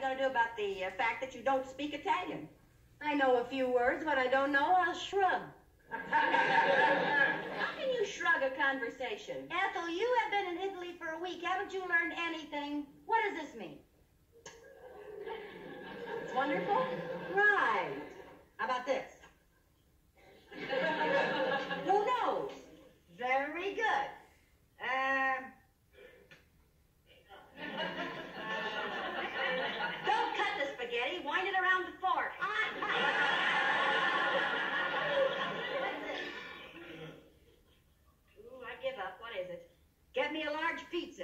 going to do about the fact that you don't speak Italian? I know a few words. What I don't know, I'll shrug. How can you shrug a conversation? Ethel, you have been in Italy for a week. Haven't you learned anything? What does this mean? It's wonderful. Right. How about this? Who knows? Very good. Don't cut the spaghetti. Wind it around the fork. Ooh, I give up. What is it? Get me a large pizza.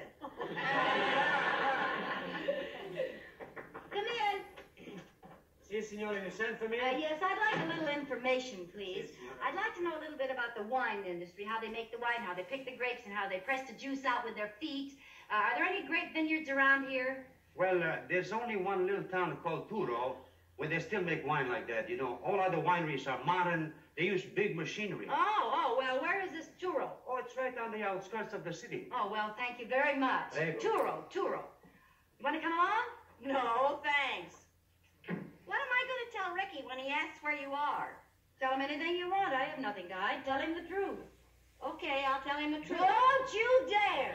Come in. Sì, signore, you sent for me? Yes, I'd like a little information, please. I'd like to know a little bit about the wine industry, how they make the wine, how they pick the grapes, and how they press the juice out with their feet. Are there any grape vineyards around here? Well, there's only one little town called Turo where they still make wine like that, you know. All other wineries are modern. They use big machinery. Oh, well, where is this Turo? Oh, it's right on the outskirts of the city. Oh, well, thank you very much. Prego. Turo. You want to come along? No, thanks. What am I going to tell Ricky when he asks where you are? Tell him anything you want. I have nothing to hide. Tell him the truth. Okay, I'll tell him the truth. Don't you dare!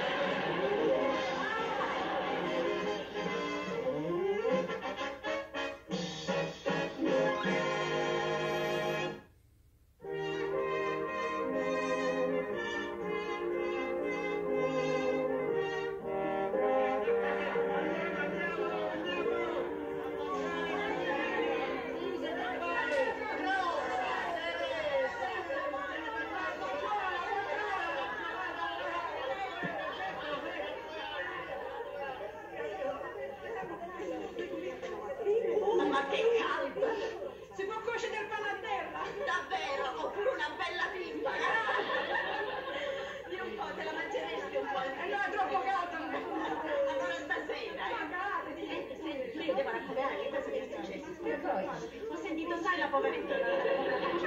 Ma che caldo! Si può cuocere il pane a terra? Davvero? Oppure una bella pimpa? Di un po' te la mangeresti un po'? No, è troppo caldo! Allora stasera, Senti, devo raccontare che cosa mi è successo. Ho sentito, sai, la poverettina.